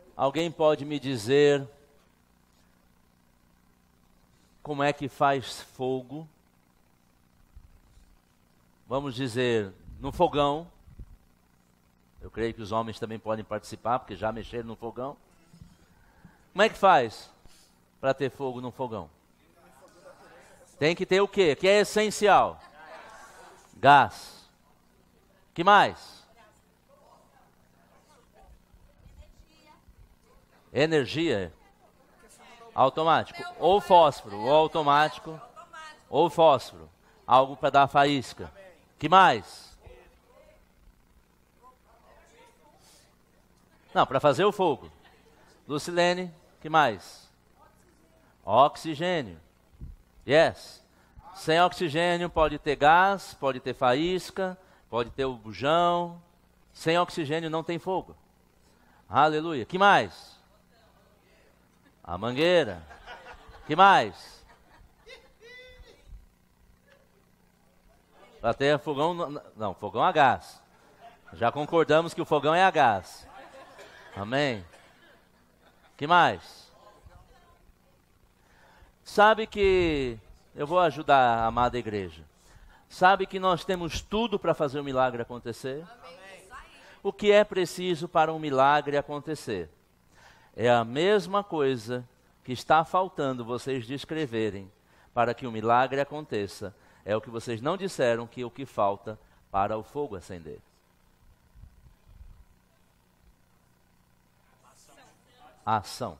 Alguém pode me dizer como é que faz fogo? Vamos dizer, no fogão. Eu creio que os homens também podem participar, porque já mexeram no fogão. Como é que faz para ter fogo no fogão? Tem que ter o quê? Que é essencial? Gás. Que mais? Energia. Automático. Ou fósforo, ou automático, ou fósforo. Algo para dar faísca. Que mais? Não, para fazer o fogo. Lucilene, que mais? Oxigênio. Yes. Sem oxigênio pode ter gás, pode ter faísca, pode ter o bujão. Sem oxigênio não tem fogo. Aleluia. Que mais? A mangueira. Que mais? Para ter fogão, não, fogão a gás. Já concordamos que o fogão é a gás. Amém? Que mais? Sabe que, eu vou ajudar a amada igreja. Sabe que nós temos tudo para fazer o milagre acontecer? O que é preciso para um milagre acontecer? É a mesma coisa que está faltando vocês descreverem para que o milagre aconteça. É o que vocês não disseram que o que falta para o fogo acender. Ação.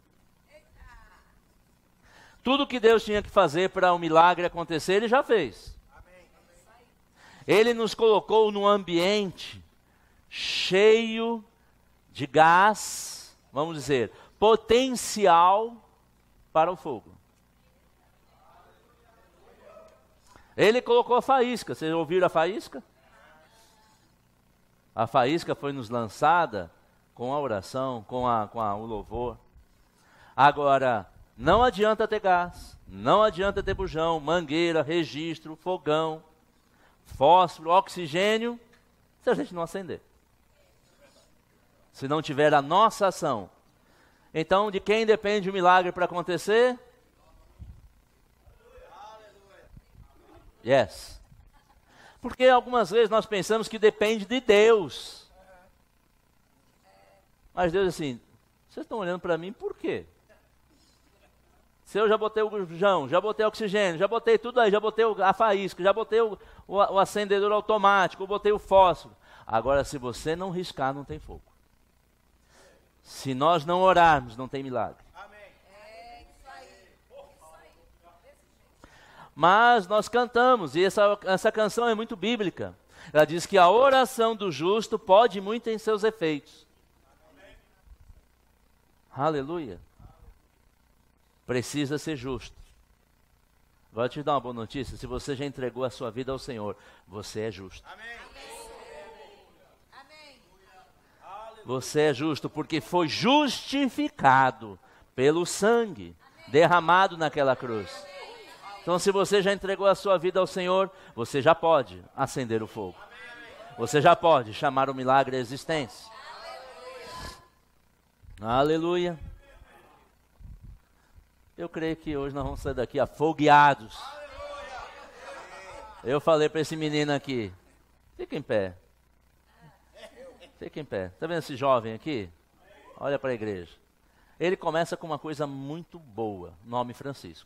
Tudo que Deus tinha que fazer para o milagre acontecer, Ele já fez. Ele nos colocou num ambiente cheio de gás, vamos dizer, potencial para o fogo. Ele colocou a faísca. Vocês ouviram a faísca? A faísca foi nos lançada com a oração, com o louvor. Agora, não adianta ter gás, não adianta ter bujão, mangueira, registro, fogão, fósforo, oxigênio, se a gente não acender. Se não tiver a nossa ação. Então, de quem depende o milagre para acontecer? Yes. Porque algumas vezes nós pensamos que depende de Deus. Mas Deus assim, vocês estão olhando para mim por quê? Se eu já botei o bujão, já botei o oxigênio, já botei tudo aí, já botei a faísca, já botei o acendedor automático, botei o fósforo. Agora, se você não riscar, não tem fogo. Se nós não orarmos, não tem milagre. Mas nós cantamos, e essa canção é muito bíblica. Ela diz que a oração do justo pode muito em seus efeitos. Aleluia. Precisa ser justo. Vou te dar uma boa notícia. Se você já entregou a sua vida ao Senhor, você é justo. Você é justo porque foi justificado pelo sangue derramado naquela cruz. Então, se você já entregou a sua vida ao Senhor, você já pode acender o fogo. Você já pode chamar o milagre à existência. Aleluia. Eu creio que hoje nós vamos sair daqui afogueados. Eu falei para esse menino aqui, fica em pé. Fica em pé. Está vendo esse jovem aqui? Olha para a igreja. Ele começa com uma coisa muito boa, nome Francisco.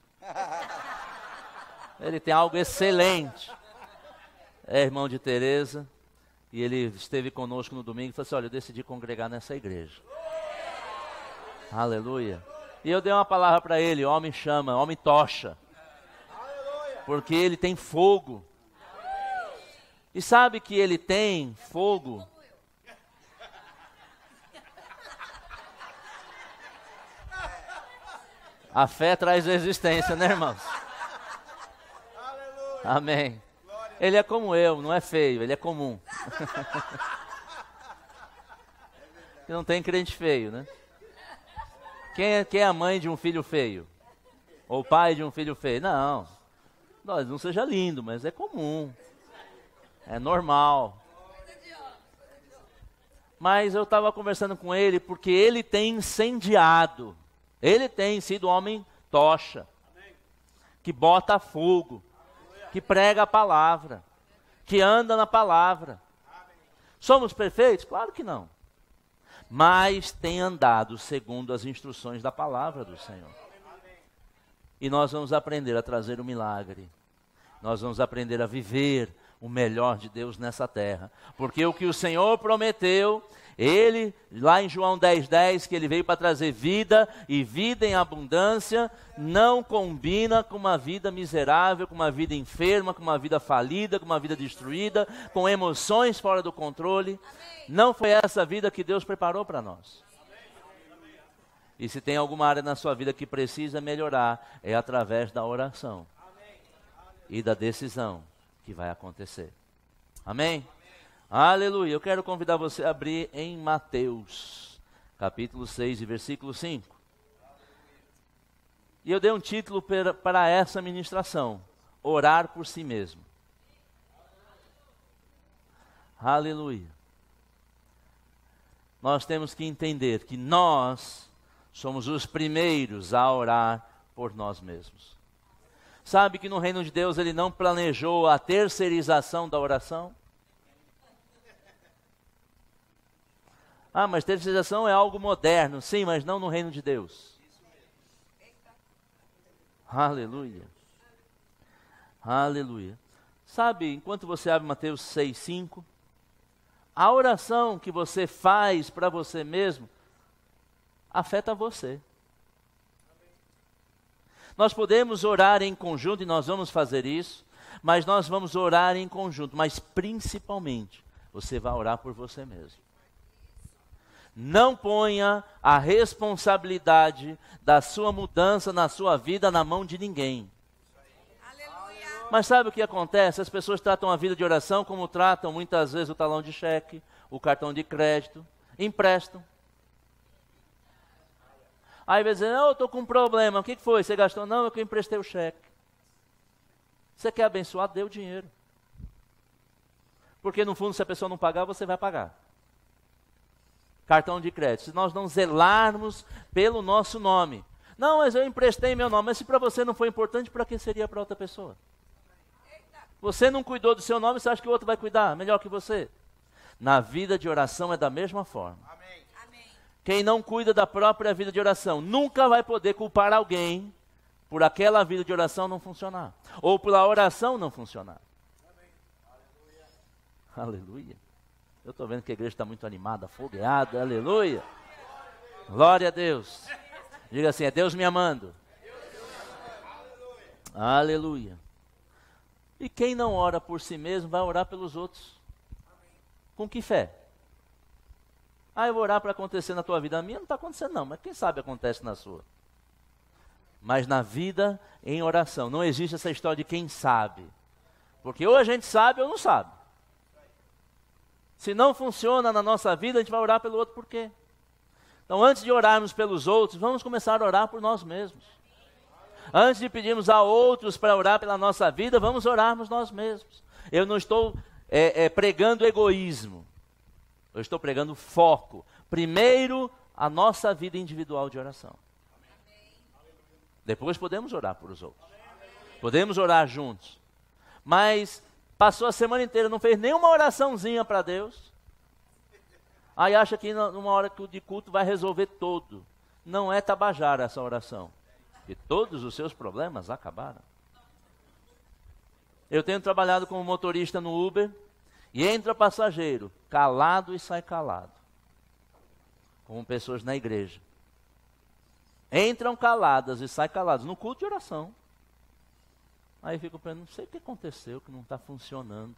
Ele tem algo excelente. É irmão de Teresa. E ele esteve conosco no domingo e falou assim, olha, eu decidi congregar nessa igreja. Aleluia. E eu dei uma palavra para ele, homem chama, homem tocha. Porque ele tem fogo. E sabe que ele tem fogo? A fé traz existência, né, irmãos? Amém. Ele é como eu, não é feio, ele é comum. Não tem crente feio, né? Quem é a mãe de um filho feio? Ou o pai de um filho feio? Não. Não seja lindo, mas é comum. É normal. Mas eu estava conversando com ele porque ele tem incendiado. Ele tem sido homem tocha, que bota fogo, que prega a palavra, que anda na palavra. Somos perfeitos? Claro que não. Mas tem andado segundo as instruções da palavra do Senhor. E nós vamos aprender a trazer o milagre. Nós vamos aprender a viver o melhor de Deus nessa terra. Porque o que o Senhor prometeu, Ele, lá em João 10:10, que Ele veio para trazer vida e vida em abundância, não combina com uma vida miserável, com uma vida enferma, com uma vida falida, com uma vida destruída, com emoções fora do controle. Não foi essa vida que Deus preparou para nós. E se tem alguma área na sua vida que precisa melhorar, é através da oração e da decisão que vai acontecer. Amém? Aleluia. Eu quero convidar você a abrir em Mateus, capítulo 6 e versículo 5. E eu dei um título para essa ministração: orar por si mesmo. Aleluia. Nós temos que entender que nós somos os primeiros a orar por nós mesmos. Sabe que no reino de Deus Ele não planejou a terceirização da oração? Ah, mas terceirização é algo moderno. Sim, mas não no reino de Deus. Aleluia. Aleluia. Sabe, enquanto você abre Mateus 6:5, a oração que você faz para você mesmo afeta você. Nós podemos orar em conjunto, e nós vamos fazer isso, mas nós vamos orar em conjunto, mas principalmente, você vai orar por você mesmo. Não ponha a responsabilidade da sua mudança na sua vida na mão de ninguém. Aleluia. Mas sabe o que acontece? As pessoas tratam a vida de oração como tratam muitas vezes o talão de cheque, o cartão de crédito, emprestam. Aí vai dizer, não, eu estou com um problema. O que foi? Você gastou? Não, é que eu emprestei o cheque. Você quer abençoar? Dê o dinheiro. Porque no fundo, se a pessoa não pagar, você vai pagar. Cartão de crédito. Se nós não zelarmos pelo nosso nome. Não, mas eu emprestei meu nome. Mas se para você não foi importante, para que seria para outra pessoa? Você não cuidou do seu nome, você acha que o outro vai cuidar melhor que você? Na vida de oração é da mesma forma. Quem não cuida da própria vida de oração nunca vai poder culpar alguém por aquela vida de oração não funcionar. Ou pela oração não funcionar. Aleluia. Aleluia. Eu estou vendo que a igreja está muito animada, fogueada. Aleluia. Glória a Deus. Diga assim, é Deus me amando. Aleluia. E quem não ora por si mesmo vai orar pelos outros. Com que fé? Ah, eu vou orar para acontecer na tua vida. A minha não está acontecendo não, mas quem sabe acontece na sua. Mas na vida, em oração, não existe essa história de quem sabe. Porque ou a gente sabe ou não sabe. Se não funciona na nossa vida, a gente vai orar pelo outro por quê? Então, antes de orarmos pelos outros, vamos começar a orar por nós mesmos. Antes de pedirmos a outros para orar pela nossa vida, vamos orarmos nós mesmos. Eu não estou pregando egoísmo. Eu estou pregando foco. Primeiro, a nossa vida individual de oração. Depois podemos orar por os outros. Podemos orar juntos. Mas passou a semana inteira, não fez nenhuma oraçãozinha para Deus. Aí acha que numa hora de culto vai resolver tudo. Não é tabajara essa oração. E todos os seus problemas acabaram. Eu tenho trabalhado como motorista no Uber. E entra passageiro, calado e sai calado. Como pessoas na igreja. Entram caladas e saem caladas no culto de oração. Aí eu fico pensando, não sei o que aconteceu, que não está funcionando.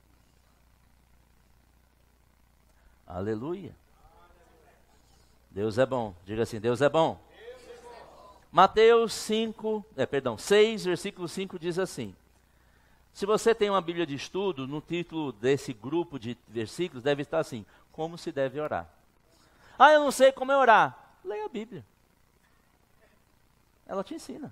Aleluia. Deus é bom. Diga assim, Deus é bom. Mateus 6, versículo 5 diz assim. Se você tem uma Bíblia de estudo, no título desse grupo de versículos deve estar assim, como se deve orar. Ah, eu não sei como é orar. Leia a Bíblia. Ela te ensina.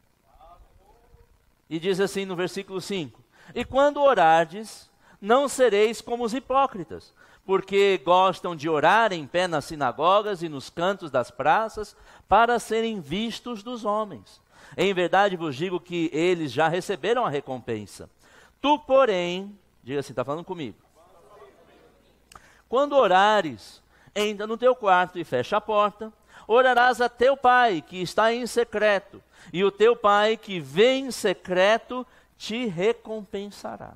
E diz assim no versículo 5, e quando orardes, não sereis como os hipócritas, porque gostam de orar em pé nas sinagogas e nos cantos das praças, para serem vistos dos homens. Em verdade vos digo que eles já receberam a recompensa. Tu, porém, diga assim, está falando comigo. Quando orares, entra no teu quarto e fecha a porta, orarás a teu pai que está em secreto, e o teu pai que vê em secreto te recompensará.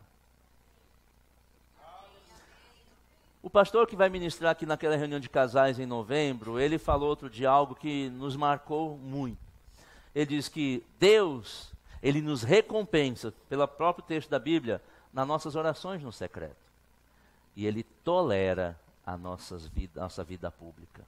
O pastor que vai ministrar aqui naquela reunião de casais em novembro, ele falou outro dia algo que nos marcou muito. Ele diz que Deus, Ele nos recompensa, pelo próprio texto da Bíblia, nas nossas orações no secreto. E Ele tolera a nossa vida pública.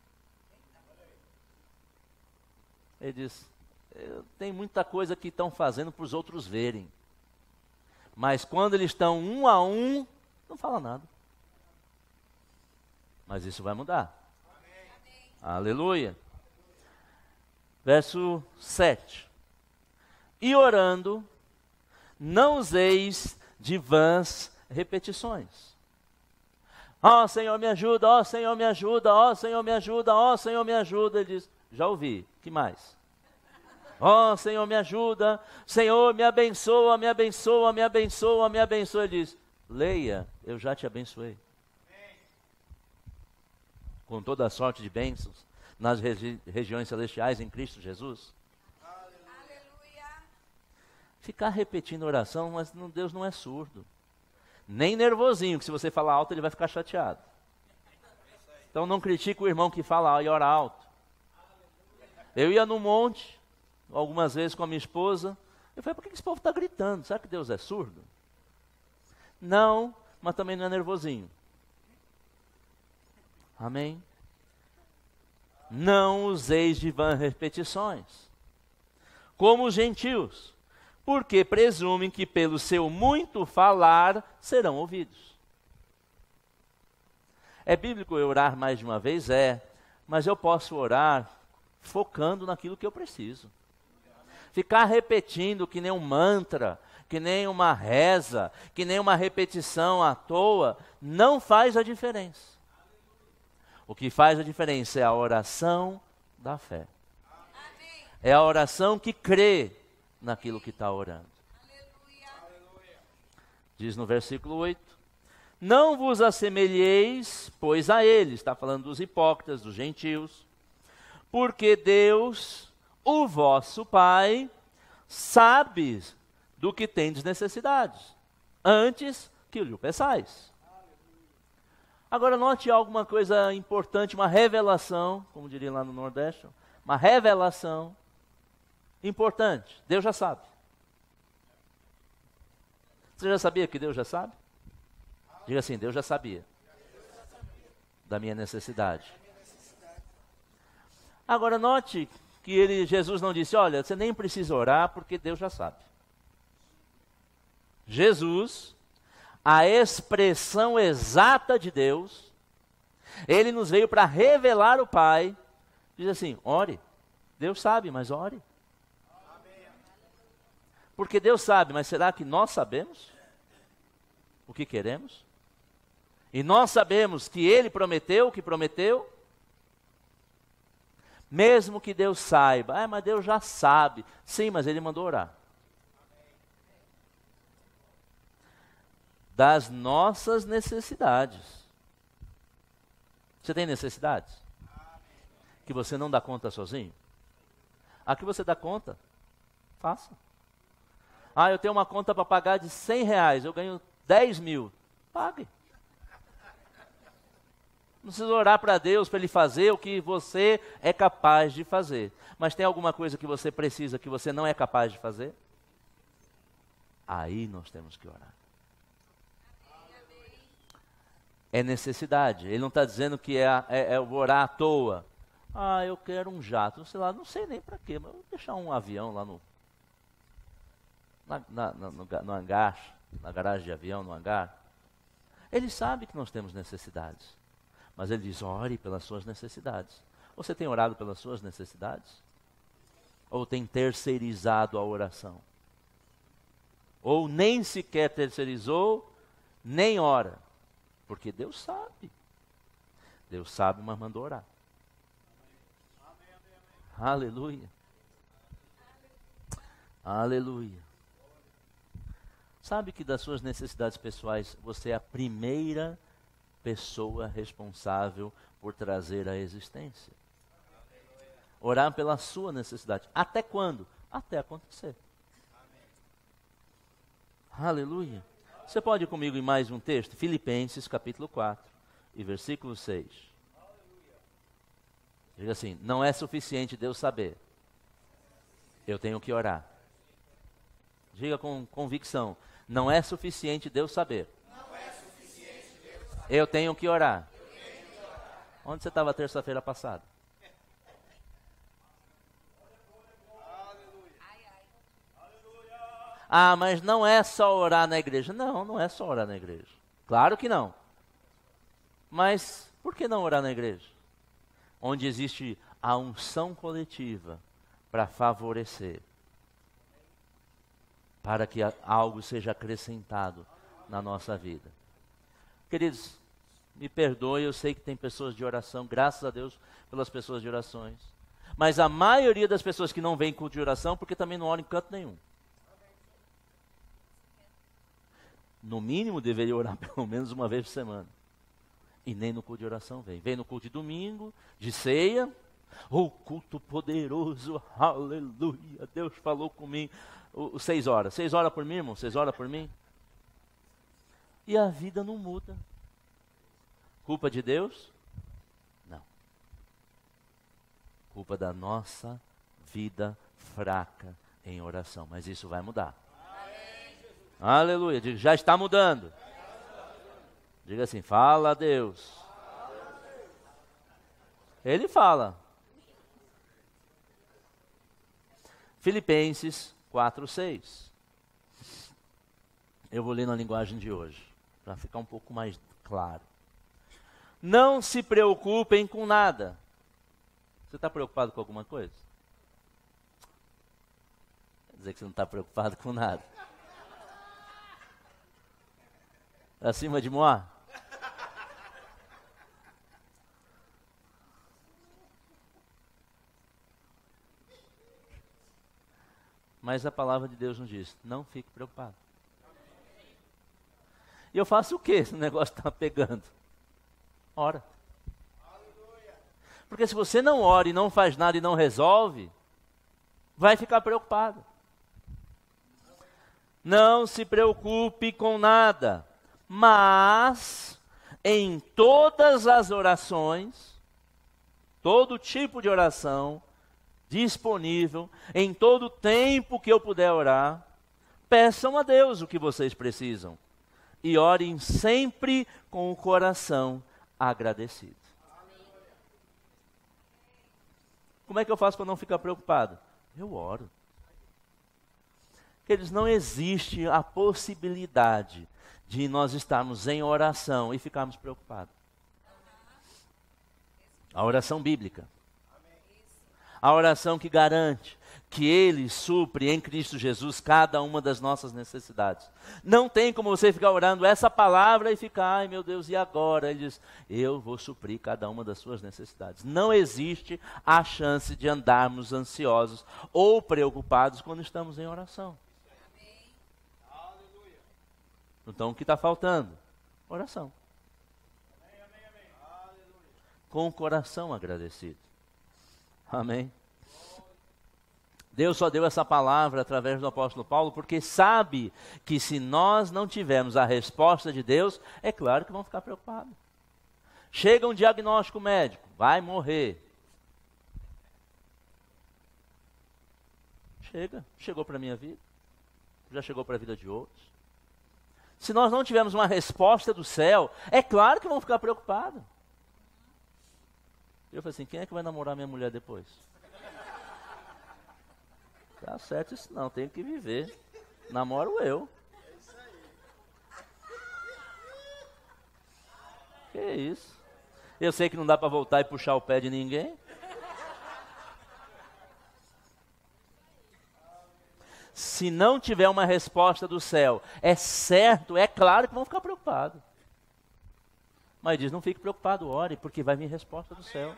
Ele diz, tem muita coisa que estão fazendo para os outros verem. Mas quando eles estão um a um, não fala nada. Mas isso vai mudar. Amém. Aleluia. Verso 7. E orando, não useis de vãs repetições. Ó Senhor me ajuda, ó Senhor me ajuda, ó Senhor me ajuda, ó Senhor me ajuda. Ele diz, já ouvi, que mais? Ó Senhor me ajuda, Senhor me abençoa, me abençoa, me abençoa, me abençoa. Ele diz, leia, eu já te abençoei. Com toda a sorte de bênçãos nas regiões celestiais em Cristo Jesus. Aleluia. Ficar repetindo oração, mas Deus não é surdo. Nem nervosinho, que se você falar alto ele vai ficar chateado. Então não critique o irmão que fala e ora alto. Eu ia no monte, algumas vezes com a minha esposa, eu falei, por que esse povo está gritando? Será que Deus é surdo? Não, mas também não é nervosinho. Amém? Não useis de vãs repetições, como os gentios, porque presumem que pelo seu muito falar serão ouvidos. É bíblico eu orar mais de uma vez? Mas eu posso orar focando naquilo que eu preciso. Ficar repetindo que nem um mantra, que nem uma reza, que nem uma repetição à toa, não faz a diferença. O que faz a diferença é a oração da fé. Amém. É a oração que crê naquilo que está orando. Aleluia. Diz no versículo 8, não vos assemelheis, pois a eles, está falando dos hipócritas, dos gentios, porque Deus, o vosso Pai, sabe do que tendes necessidades, antes que lhe peçais. Agora note alguma coisa importante, uma revelação, como diria lá no Nordeste, uma revelação importante. Deus já sabe. Você já sabia que Deus já sabe? Diga assim, Deus já sabia da minha necessidade. Agora note que Jesus não disse, olha, você nem precisa orar porque Deus já sabe. Jesus, a expressão exata de Deus, Ele nos veio para revelar o Pai, diz assim, ore, Deus sabe, mas ore. Porque Deus sabe, mas será que nós sabemos o que queremos? E nós sabemos que Ele prometeu o que prometeu? Mesmo que Deus saiba, mas Deus já sabe. Sim, mas Ele mandou orar. Das nossas necessidades. Você tem necessidades? Que você não dá conta sozinho? A que você dá conta? Faça. Eu tenho uma conta para pagar de R$100, eu ganho 10 mil. Pague. Não precisa orar para Deus para Ele fazer o que você é capaz de fazer. Mas tem alguma coisa que você precisa que você não é capaz de fazer? Aí nós temos que orar. É necessidade. Ele não está dizendo que é orar à toa. Eu quero um jato. Sei lá, não sei nem para quê, mas vou deixar um avião lá no hangar, na garagem de avião, no hangar. Ele sabe que nós temos necessidades. Mas ele diz, ore pelas suas necessidades. Você tem orado pelas suas necessidades? Ou tem terceirizado a oração? Ou nem sequer terceirizou, nem ora? Porque Deus sabe. Deus sabe, mas mandou orar. Aleluia. Aleluia. Sabe que das suas necessidades pessoais, você é a primeira pessoa responsável por trazer à existência. Orar pela sua necessidade. Até quando? Até acontecer. Aleluia. Você pode ir comigo em mais um texto? Filipenses capítulo 4 e versículo 6. Diga assim, não é suficiente Deus saber. Eu tenho que orar. Diga com convicção, não é suficiente Deus saber. Eu tenho que orar. Onde você estava terça-feira passada? Ah, mas não é só orar na igreja. Não, não é só orar na igreja. Claro que não. Mas por que não orar na igreja? Onde existe a unção coletiva para favorecer, para que algo seja acrescentado na nossa vida. Queridos, me perdoe, eu sei que tem pessoas de oração, graças a Deus pelas pessoas de orações. Mas a maioria das pessoas que não vêm com de oração, porque também não oram em canto nenhum. No mínimo deveria orar pelo menos uma vez por semana. E nem no culto de oração vem. Vem no culto de domingo, de ceia. Oh, culto poderoso, aleluia. Deus falou comigo. 6 horas. 6 horas por mim, irmão? 6 horas por mim? E a vida não muda. Culpa de Deus? Não. Culpa da nossa vida fraca em oração. Mas isso vai mudar. Aleluia. Diga, já está mudando. Diga assim, fala a Deus. Ele fala. Filipenses 4:6. Eu vou ler na linguagem de hoje, para ficar um pouco mais claro. Não se preocupem com nada. Você está preocupado com alguma coisa? Quer dizer que você não está preocupado com nada. Acima de Moá? Mas a palavra de Deus nos diz, não fique preocupado. E eu faço o que esse negócio está pegando? Ora. Porque se você não ora e não faz nada e não resolve, vai ficar preocupado. Não se preocupe com nada, mas em todas as orações, todo tipo de oração, disponível, em todo tempo que eu puder orar, peçam a Deus o que vocês precisam e orem sempre com o coração agradecido. Como é que eu faço para não ficar preocupado? Eu oro. Queridos, não existe a possibilidade de nós estarmos em oração e ficarmos preocupados. A oração bíblica. A oração que garante que Ele supre em Cristo Jesus cada uma das nossas necessidades. Não tem como você ficar orando essa palavra e ficar, ai meu Deus, e agora? Ele diz, eu vou suprir cada uma das suas necessidades. Não existe a chance de andarmos ansiosos ou preocupados quando estamos em oração. Então o que está faltando? Oração. Com o coração agradecido. Amém. Deus só deu essa palavra através do apóstolo Paulo porque sabe que se nós não tivermos a resposta de Deus, é claro que vamos ficar preocupados. Chega um diagnóstico médico, vai morrer. Chegou para a minha vida, já chegou para a vida de outros. Se nós não tivermos uma resposta do céu, é claro que vamos ficar preocupados. Eu falei assim, quem é que vai namorar minha mulher depois? Tá certo isso não, tenho que viver. Namoro eu. Que isso? Eu sei que não dá para voltar e puxar o pé de ninguém. Se não tiver uma resposta do céu, é certo, é claro que vão ficar preocupados. Mas diz, não fique preocupado, ore, porque vai vir resposta do céu.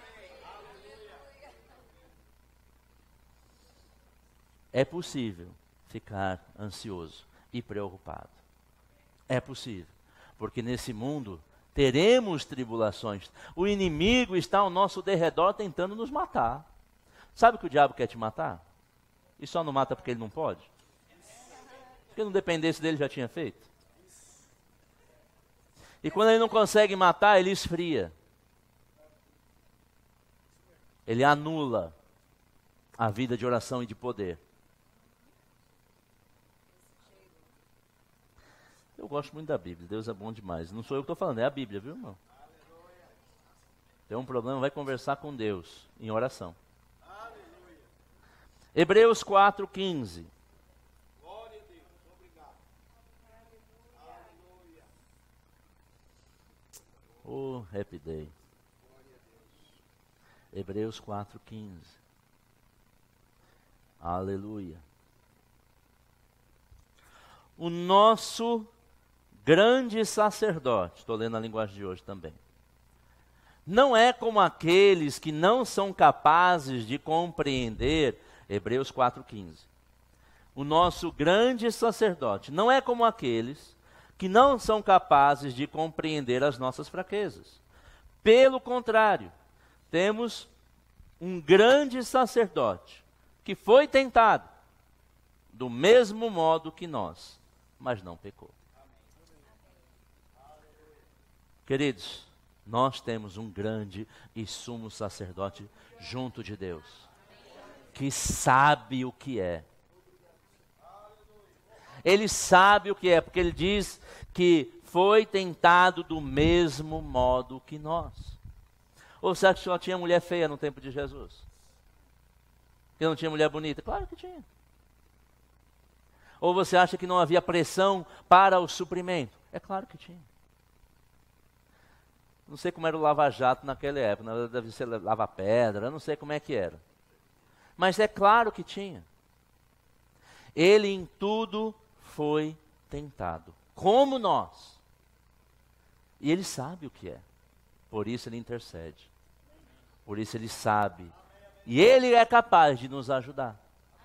É possível ficar ansioso e preocupado. É possível, porque nesse mundo teremos tribulações. O inimigo está ao nosso derredor tentando nos matar. Sabe que o diabo quer te matar? E só não mata porque ele não pode? Porque não dependesse dele já tinha feito. E quando ele não consegue matar, ele esfria. Ele anula a vida de oração e de poder. Eu gosto muito da Bíblia, Deus é bom demais. Não sou eu que estou falando, é a Bíblia, viu, irmão? Tem um problema, vai conversar com Deus em oração. Hebreus 4:15. Glória a Deus, obrigado. Aleluia. Oh, happy day. Hebreus 4:15. Aleluia. O nosso grande sacerdote, estou lendo a linguagem de hoje também, não é como aqueles que não são capazes de compreender, Hebreus 4:15. O nosso grande sacerdote não é como aqueles que não são capazes de compreender as nossas fraquezas. Pelo contrário, temos um grande sacerdote que foi tentado do mesmo modo que nós, mas não pecou. Queridos, nós temos um grande e sumo sacerdote junto de Deus, que sabe o que é. Ele sabe o que é, porque ele diz que foi tentado do mesmo modo que nós. Ou será que só tinha mulher feia no tempo de Jesus? Que não tinha mulher bonita? Claro que tinha. Ou você acha que não havia pressão para o suprimento? É claro que tinha. Não sei como era o lava-jato naquela época, deve ser lava-pedra, não sei como é que era. Mas é claro que tinha. Ele em tudo foi tentado, como nós. E ele sabe o que é. Por isso ele intercede. Por isso ele sabe. E ele é capaz de nos ajudar.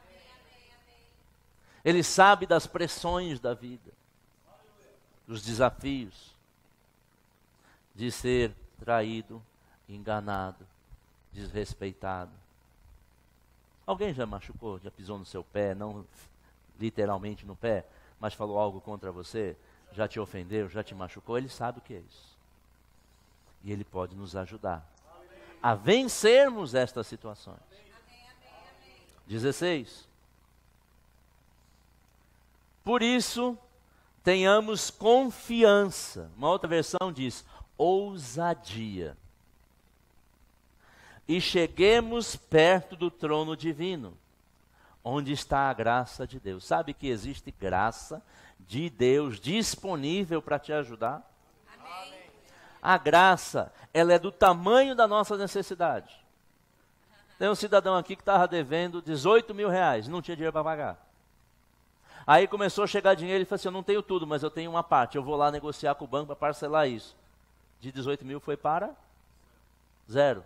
Ele sabe das pressões da vida, dos desafios de ser traído, enganado, desrespeitado. Alguém já machucou, já pisou no seu pé, não literalmente no pé, mas falou algo contra você, já te ofendeu, já te machucou? Ele sabe o que é isso. E ele pode nos ajudar a vencermos estas situações. 16. Por isso, tenhamos confiança. Uma outra versão diz, ousadia. E cheguemos perto do trono divino, onde está a graça de Deus. Sabe que existe graça de Deus disponível para te ajudar? Amém. A graça, ela é do tamanho da nossa necessidade. Tem um cidadão aqui que estava devendo 18 mil reais, não tinha dinheiro para pagar. Aí começou a chegar dinheiro e falou assim, eu não tenho tudo, mas eu tenho uma parte, eu vou lá negociar com o banco para parcelar isso. De 18 mil foi para 0.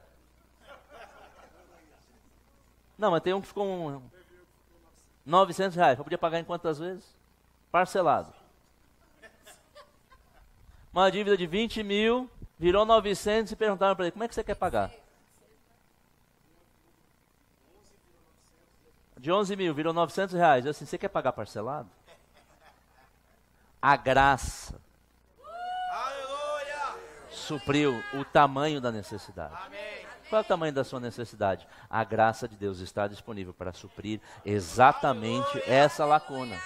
Não, mas tem um que ficou 900 reais, podia pagar em quantas vezes? Parcelado. Uma dívida de 20 mil, virou 900 e perguntaram para ele, como é que você quer pagar? De 11 mil, virou 900 reais. Assim, você quer pagar parcelado? A graça supriu o tamanho da necessidade. Amém. Qual é o tamanho da sua necessidade? A graça de Deus está disponível para suprir exatamente essa lacuna.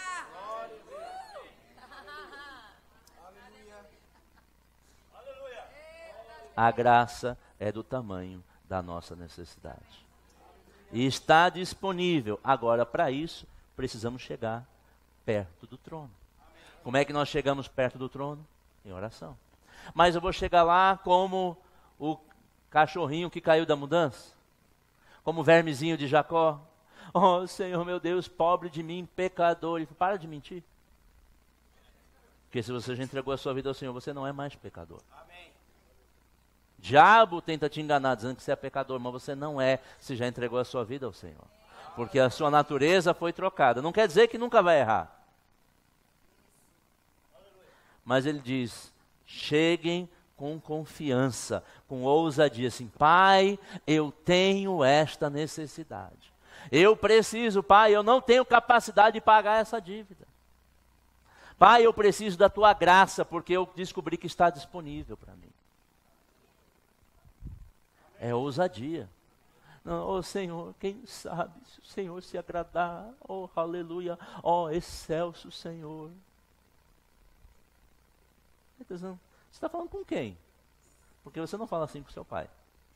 A graça é do tamanho da nossa necessidade. E está disponível. Agora, para isso, precisamos chegar perto do trono. Como é que nós chegamos perto do trono? Em oração. Mas eu vou chegar lá como o cachorrinho que caiu da mudança? Como o vermezinho de Jacó? Oh, Senhor meu Deus, pobre de mim, pecador. Ele falou, para de mentir. Porque se você já entregou a sua vida ao Senhor, você não é mais pecador. Amém. Diabo tenta te enganar dizendo que você é pecador, mas você não é, se já entregou a sua vida ao Senhor. Porque a sua natureza foi trocada. Não quer dizer que nunca vai errar. Mas ele diz, cheguem com confiança, com ousadia, assim, Pai, eu tenho esta necessidade. Eu preciso, Pai, eu não tenho capacidade de pagar essa dívida. Pai, eu preciso da tua graça, porque eu descobri que está disponível para mim. É ousadia. Não, oh Senhor, quem sabe se o Senhor se agradar, oh aleluia, oh excelso Senhor. Você está falando com quem? Porque você não fala assim com seu pai.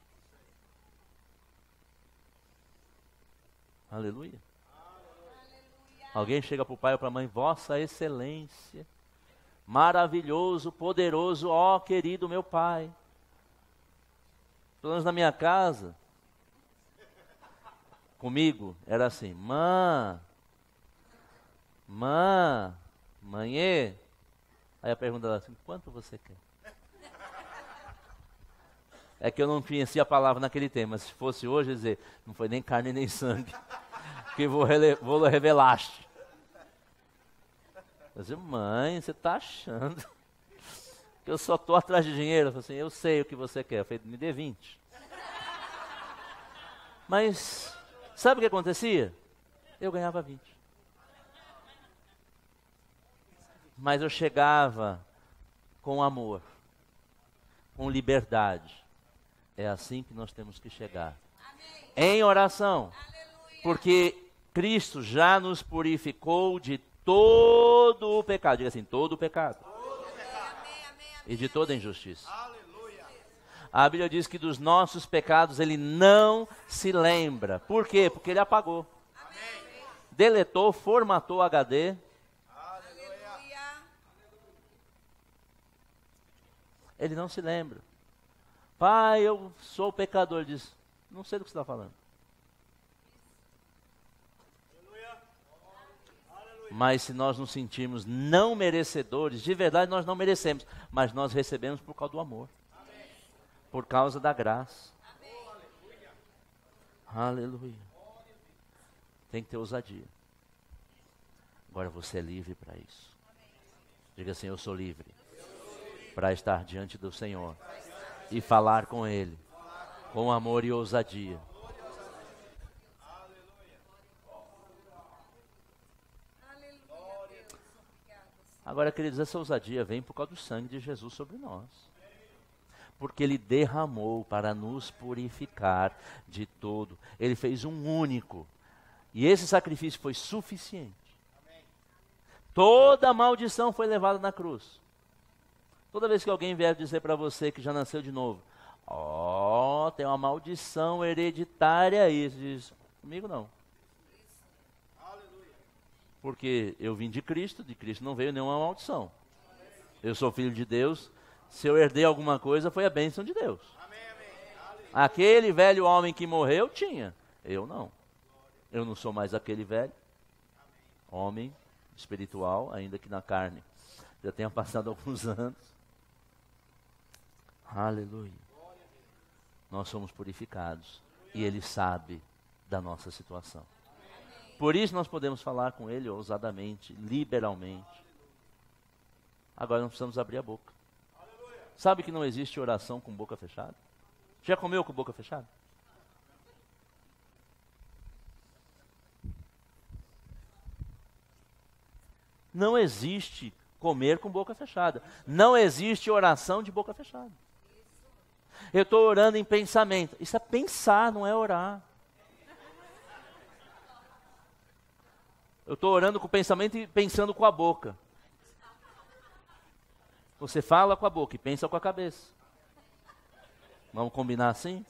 Aleluia. Alguém chega para o pai ou para a mãe, Vossa Excelência, maravilhoso, poderoso, ó querido meu pai. Pelo menos na minha casa, comigo, era assim, manhê. Aí a pergunta era assim, quanto você quer? É que eu não conhecia a palavra naquele tempo, mas se fosse hoje, eu ia dizer, não foi nem carne nem sangue, que vou revelaste. Eu disse, mãe, você está achando que eu só estou atrás de dinheiro? Eu falei assim, eu sei o que você quer. Eu falei, me dê 20. Mas, sabe o que acontecia? Eu ganhava 20. Mas eu chegava com amor, com liberdade. É assim que nós temos que chegar. Em oração. Porque Cristo já nos purificou de todo o pecado. Diga assim, todo o pecado. E de toda injustiça. A Bíblia diz que dos nossos pecados Ele não se lembra. Por quê? Porque Ele apagou. Deletou, formatou o HD. Ele não se lembra. Pai, eu sou pecador. Ele diz, não sei do que você está falando. Mas se nós nos sentirmos não merecedores, de verdade nós não merecemos, mas nós recebemos por causa do amor. Por causa da graça. Aleluia. Tem que ter ousadia. Agora você é livre para isso. Diga assim, eu sou livre. Para estar diante do Senhor. E falar com Ele. Com amor e ousadia. Agora, queridos, essa ousadia vem por causa do sangue de Jesus sobre nós. Porque Ele derramou para nos purificar de todo. Ele fez um único. E esse sacrifício foi suficiente. Toda a maldição foi levada na cruz. Toda vez que alguém vier dizer para você que já nasceu de novo, tem uma maldição hereditária aí. Você diz, comigo não. Porque eu vim de Cristo não veio nenhuma maldição. Eu sou filho de Deus, se eu herdei alguma coisa foi a bênção de Deus. Aquele velho homem que morreu tinha, eu não. Eu não sou mais aquele velho homem espiritual, ainda que na carne. Já tenha passado alguns anos. Aleluia. Nós somos purificados e Ele sabe da nossa situação. Por isso nós podemos falar com Ele ousadamente, liberalmente. Agora não precisamos abrir a boca. Sabe que não existe oração com boca fechada? Já comeu com boca fechada? Não existe comer com boca fechada. Não existe oração de boca fechada. Eu estou orando em pensamento. Isso é pensar, não é orar. Eu estou orando com o pensamento e pensando com a boca. Você fala com a boca e pensa com a cabeça. Vamos combinar assim?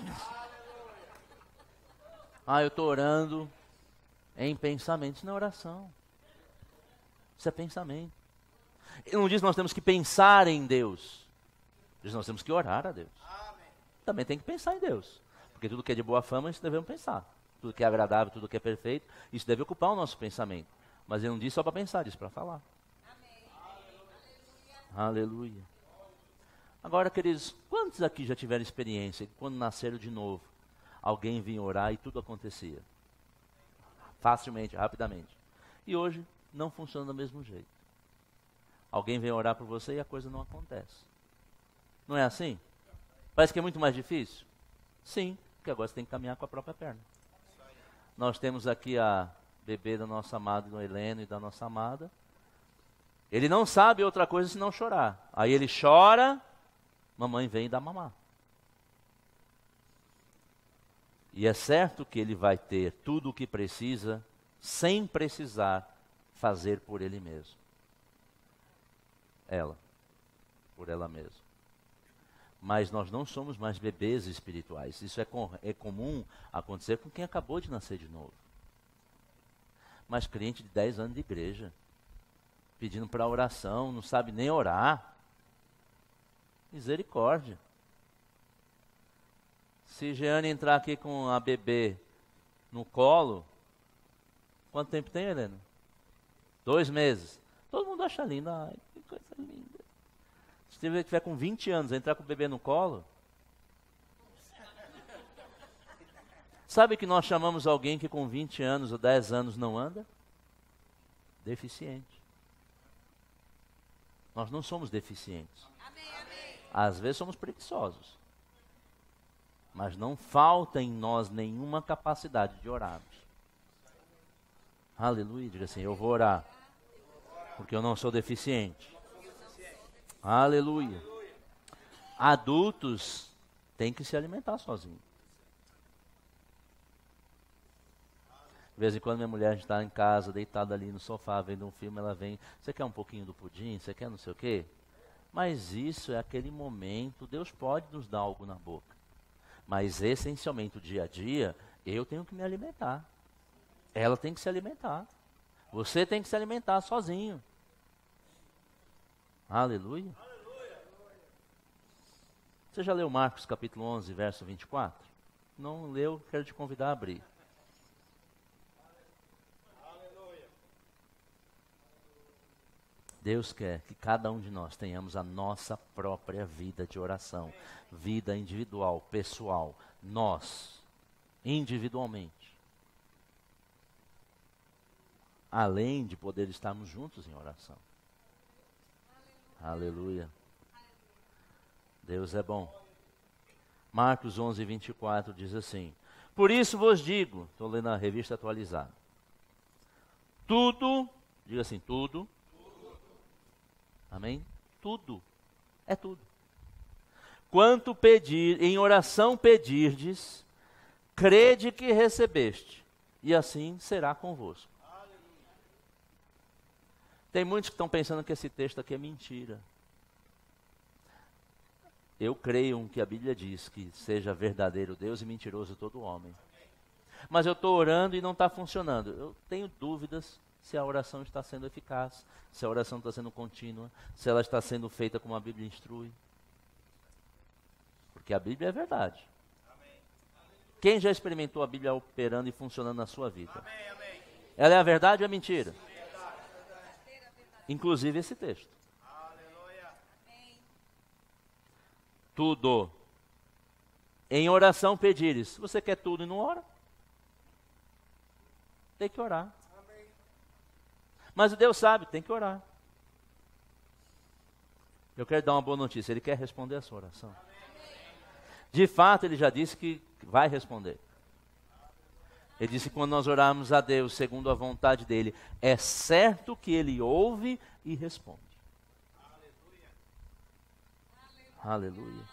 Eu estou orando em pensamento. Isso não é oração. Isso é pensamento. Ele não diz que nós temos que pensar em Deus. Diz que nós temos que orar a Deus. Também tem que pensar em Deus. Porque tudo que é de boa fama, isso devemos pensar. Tudo que é agradável, tudo que é perfeito, isso deve ocupar o nosso pensamento. Mas ele não diz só para pensar, diz para falar. Aleluia. Agora, queridos, quantos aqui já tiveram experiência que quando nasceram de novo, alguém vinha orar e tudo acontecia? Facilmente, rapidamente. E hoje não funciona do mesmo jeito. Alguém vem orar por você e a coisa não acontece. Não é assim? Parece que é muito mais difícil? Sim, porque agora você tem que caminhar com a própria perna. Nós temos aqui a bebê da nossa amada, do Heleno e da nossa amada. Ele não sabe outra coisa senão chorar. Aí ele chora, mamãe vem e dá mamar. E é certo que ele vai ter tudo o que precisa, sem precisar fazer por ele mesmo. Ela, por ela mesma. Mas nós não somos mais bebês espirituais. Isso é comum acontecer com quem acabou de nascer de novo. Mas crente de 10 anos de igreja, pedindo para oração, não sabe nem orar. Misericórdia. Se Jeane entrar aqui com a bebê no colo, quanto tempo tem, Helena? 2 meses. Todo mundo acha lindo. Ai, que coisa linda. Se tiver com 20 anos, entrar com o bebê no colo. Sabe que nós chamamos alguém que com 20 anos ou 10 anos não anda? Deficiente. Nós não somos deficientes. Às vezes somos preguiçosos. Mas não falta em nós nenhuma capacidade de orarmos. Aleluia. Diga assim, eu vou orar. Porque eu não sou deficiente. Aleluia. Adultos têm que se alimentar sozinhos. De vez em quando minha mulher está em casa, deitada ali no sofá, vendo um filme, ela vem, você quer um pouquinho do pudim? Você quer não sei o quê? Mas isso é aquele momento, Deus pode nos dar algo na boca. Mas essencialmente o dia a dia, eu tenho que me alimentar. Ela tem que se alimentar. Você tem que se alimentar sozinho. Aleluia. Você já leu Marcos capítulo 11, verso 24? Não leu, quero te convidar a abrir. Deus quer que cada um de nós tenhamos a nossa própria vida de oração, vida individual, pessoal, nós, individualmente. Além de poder estarmos juntos em oração. Aleluia. Deus é bom. Marcos 11, 24 diz assim: por isso vos digo, estou lendo a revista atualizada. Tudo, diga assim, tudo. Amém? Tudo. É tudo. Quanto pedir, em oração pedirdes, crede que recebeste, e assim será convosco. Tem muitos que estão pensando que esse texto aqui é mentira. Eu creio que a Bíblia diz que seja verdadeiro Deus e mentiroso todo homem. Mas eu estou orando e não está funcionando. Eu tenho dúvidas se a oração está sendo eficaz, se a oração está sendo contínua, se ela está sendo feita como a Bíblia instrui. Porque a Bíblia é verdade. Quem já experimentou a Bíblia operando e funcionando na sua vida? Ela é a verdade ou é mentira? Inclusive esse texto. Tudo. Em oração pedires. Se você quer tudo e não ora, tem que orar. Mas Deus sabe, tem que orar. Eu quero dar uma boa notícia, Ele quer responder a sua oração. De fato, Ele já disse que vai responder. Ele disse que quando nós orarmos a Deus segundo a vontade dEle, é certo que Ele ouve e responde. Aleluia.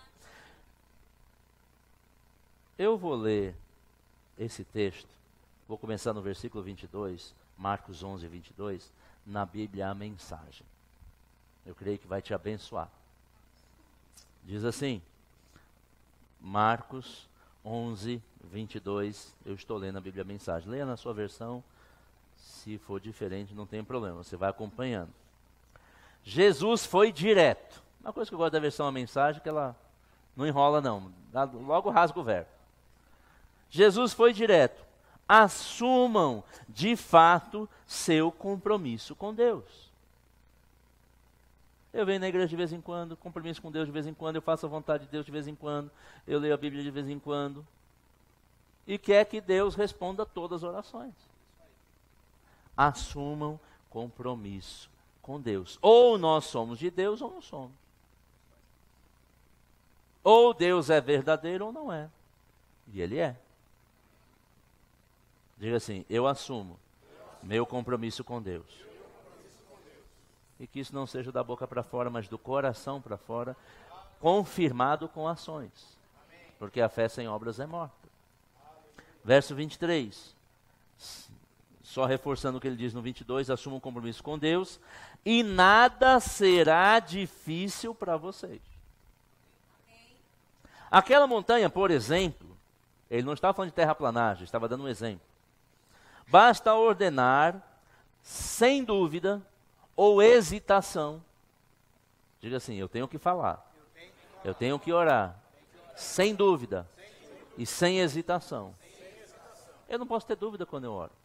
Eu vou ler esse texto, vou começar no versículo 22, Marcos 11, 22, na Bíblia a mensagem. Eu creio que vai te abençoar. Diz assim, Marcos 11, 22, eu estou lendo a Bíblia a mensagem. Leia na sua versão, se for diferente não tem problema, você vai acompanhando. Jesus foi direto. Uma coisa que eu gosto da versão a mensagem é que ela não enrola não, logo rasga o verbo. Jesus foi direto. Assumam de fato seu compromisso com Deus. Eu venho na igreja de vez em quando, compromisso com Deus de vez em quando, eu faço a vontade de Deus de vez em quando, eu leio a Bíblia de vez em quando. E quer que Deus responda todas as orações. Assumam compromisso com Deus. Ou nós somos de Deus ou não somos. Ou Deus é verdadeiro ou não é. E Ele é. Diga assim, eu assumo meu compromisso com Deus. E que isso não seja da boca para fora, mas do coração para fora, confirmado com ações. Porque a fé sem obras é morta. Verso 23. Só reforçando o que ele diz no 22, assuma um compromisso com Deus e nada será difícil para vocês. Aquela montanha, por exemplo, ele não estava falando de terraplanagem, estava dando um exemplo. Basta ordenar, sem dúvida ou hesitação. Diga assim, eu tenho que falar, eu tenho que orar, sem dúvida e sem hesitação. Eu não posso ter dúvida quando eu oro.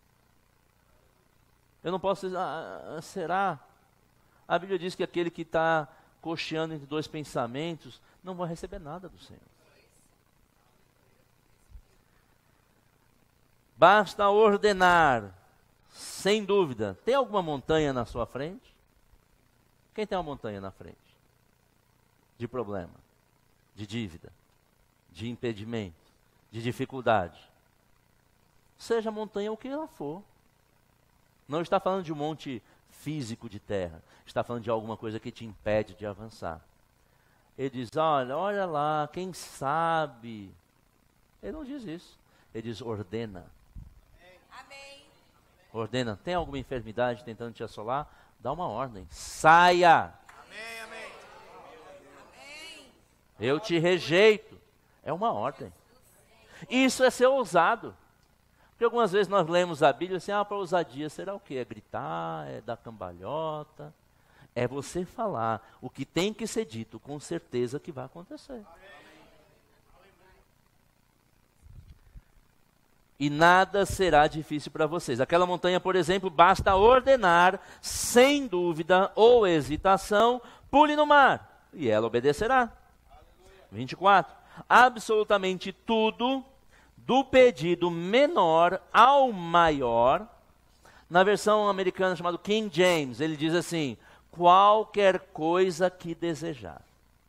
Eu não posso dizer, será? A Bíblia diz que aquele que está cocheando entre dois pensamentos não vai receber nada do Senhor. Basta ordenar, sem dúvida. Tem alguma montanha na sua frente? Quem tem uma montanha na frente? De problema, de dívida, de impedimento, de dificuldade. Seja a montanha o que ela for. Não está falando de um monte físico de terra. Está falando de alguma coisa que te impede de avançar. Ele diz, olha lá, quem sabe. Ele não diz isso. Ele diz, ordena. Amém. Ordena. Tem alguma enfermidade tentando te assolar? Dá uma ordem. Saia. Amém, amém. Amém. Eu te rejeito. É uma ordem. Isso é ser ousado. Porque algumas vezes nós lemos a Bíblia assim, para ousadia será o quê? É gritar, é dar cambalhota. É você falar o que tem que ser dito, com certeza que vai acontecer. E nada será difícil para vocês. Aquela montanha, por exemplo, basta ordenar, sem dúvida ou hesitação, pule no mar, e ela obedecerá. 24. Absolutamente tudo, do pedido menor ao maior, na versão americana chamada King James, ele diz assim, qualquer coisa que desejar.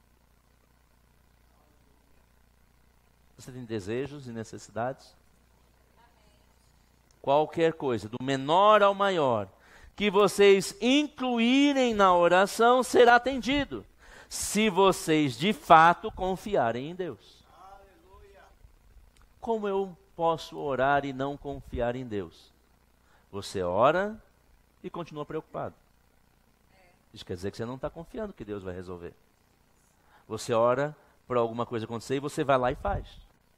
Você tem desejos e necessidades? Qualquer coisa, do menor ao maior, que vocês incluírem na oração, será atendido, se vocês de fato confiarem em Deus. Como eu posso orar e não confiar em Deus? Você ora e continua preocupado. Isso quer dizer que você não está confiando que Deus vai resolver. Você ora por alguma coisa acontecer e você vai lá e faz.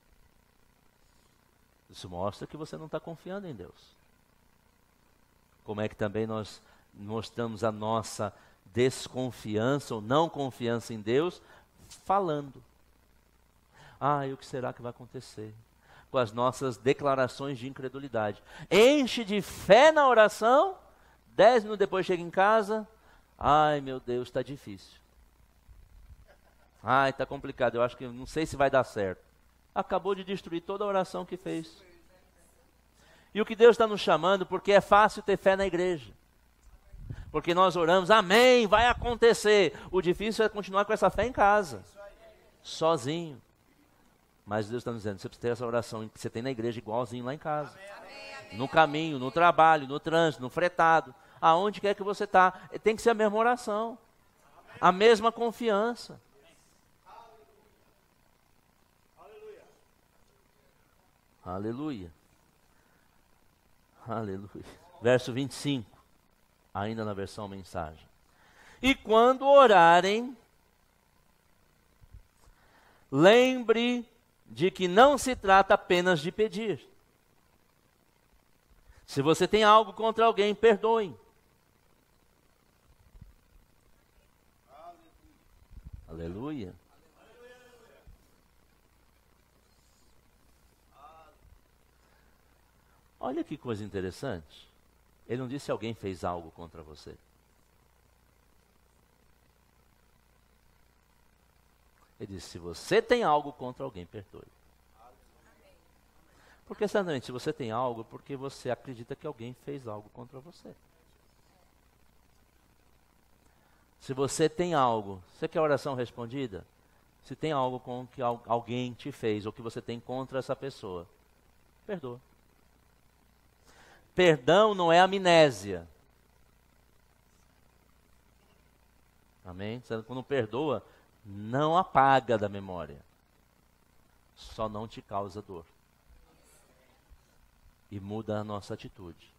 Isso mostra que você não está confiando em Deus. Como é que também nós mostramos a nossa desconfiança ou não confiança em Deus? Falando. E o que será que vai acontecer? Com as nossas declarações de incredulidade. Enche de fé na oração, 10 minutos depois chega em casa, meu Deus, está difícil. Está complicado, eu acho que não sei se vai dar certo. Acabou de destruir toda a oração que fez. E o que Deus está nos chamando, porque é fácil ter fé na igreja. Porque nós oramos, amém, vai acontecer. O difícil é continuar com essa fé em casa, sozinho. Mas Deus está nos dizendo, você precisa ter essa oração que você tem na igreja igualzinho lá em casa. No caminho, no trabalho, no trânsito, no fretado. Aonde quer que você está, tem que ser a mesma oração. A mesma confiança. Aleluia. Aleluia. Verso 25, ainda na versão mensagem. E quando orarem, lembre de que não se trata apenas de pedir. Se você tem algo contra alguém, perdoe. Aleluia. Olha que coisa interessante. Ele não disse se alguém fez algo contra você. Ele disse, se você tem algo contra alguém, perdoe. Porque certamente, se você tem algo, é porque você acredita que alguém fez algo contra você. Se você tem algo, você quer oração respondida? Se tem algo com que alguém te fez, ou que você tem contra essa pessoa, perdoa. Perdão não é amnésia. Amém? Você, quando perdoa, não apaga da memória. Só não te causa dor. E muda a nossa atitude.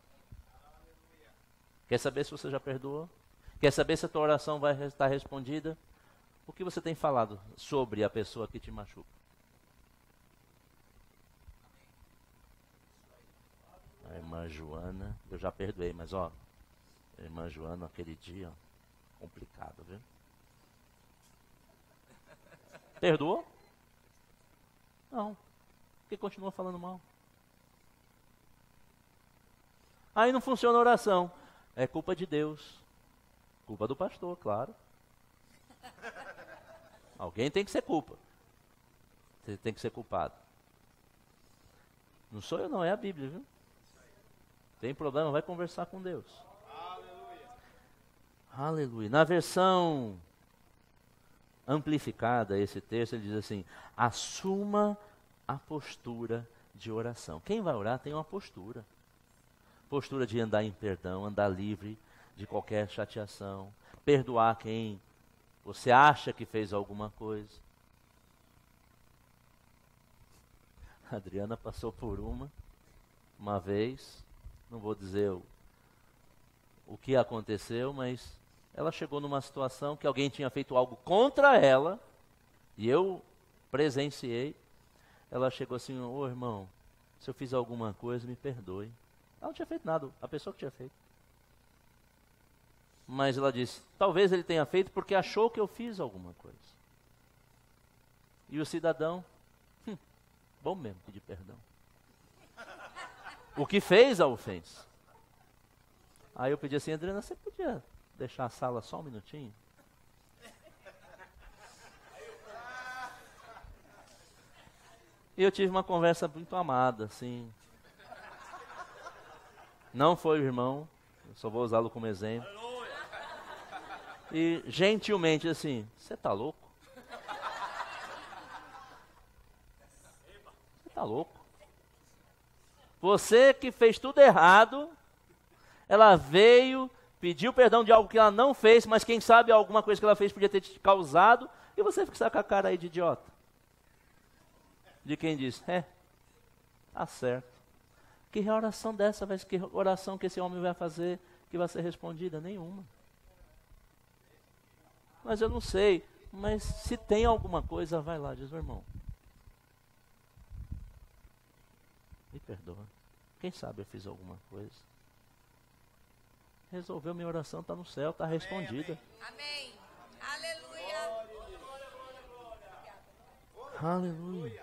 Quer saber se você já perdoou? Quer saber se a tua oração vai estar respondida? O que você tem falado sobre a pessoa que te machuca? A irmã Joana, eu já perdoei, mas ó, a irmã Joana, aquele dia, ó, complicado, viu? Perdoou? Não. Porque continua falando mal. Aí não funciona a oração. É culpa de Deus. Culpa do pastor, claro. Alguém tem que ser culpa. Você tem que ser culpado. Não sou eu não, é a Bíblia, viu? Tem problema, vai conversar com Deus. Aleluia. Aleluia. Na versão amplificada, esse texto, ele diz assim, assuma a postura de oração. Quem vai orar tem uma postura. Postura de andar em perdão, andar livre de qualquer chateação, perdoar quem você acha que fez alguma coisa. A Adriana passou por uma vez, não vou dizer o que aconteceu, mas ela chegou numa situação que alguém tinha feito algo contra ela, e eu presenciei. Ela chegou assim, ô irmão, se eu fiz alguma coisa, me perdoe. Ela não tinha feito nada, a pessoa que tinha feito. Mas ela disse, talvez ele tenha feito porque achou que eu fiz alguma coisa. E o cidadão, bom mesmo pedir perdão. O que fez a ofensa. Aí eu pedi assim, Adriana, você podia deixar a sala só um minutinho? E eu tive uma conversa muito amada, assim. Não foi o irmão, eu só vou usá-lo como exemplo. E gentilmente assim, você tá louco? Você tá louco? Você que fez tudo errado, ela veio, pediu perdão de algo que ela não fez, mas quem sabe alguma coisa que ela fez podia ter te causado, e você fica com a cara aí de idiota. De quem diz, tá certo. Que oração dessa, que oração que esse homem vai fazer que vai ser respondida? Nenhuma. Mas eu não sei, mas se tem alguma coisa, vai lá, diz o irmão. Me perdoa. Quem sabe eu fiz alguma coisa. Resolveu, minha oração está no céu, está respondida. Amém. Aleluia. Aleluia.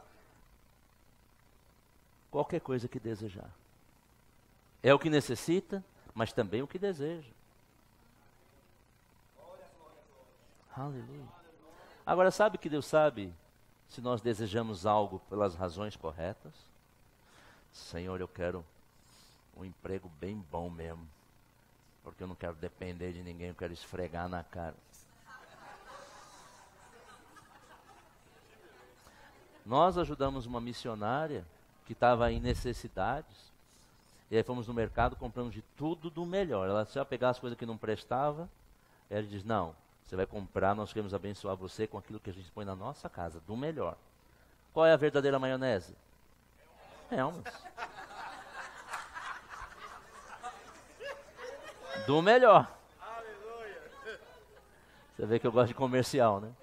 Qualquer coisa que desejar. É o que necessita, mas também o que deseja. Aleluia. Agora, sabe que Deus sabe se nós desejamos algo pelas razões corretas? Senhor, eu quero um emprego bem bom mesmo, porque eu não quero depender de ninguém, eu quero esfregar na cara. Nós ajudamos uma missionária que estava em necessidades, e aí fomos no mercado, compramos de tudo do melhor. Ela já pegar as coisas que não prestava, ela diz, não, você vai comprar, nós queremos abençoar você com aquilo que a gente põe na nossa casa, do melhor. Qual é a verdadeira maionese? Helmas. Do melhor. Você vê que eu gosto de comercial, né?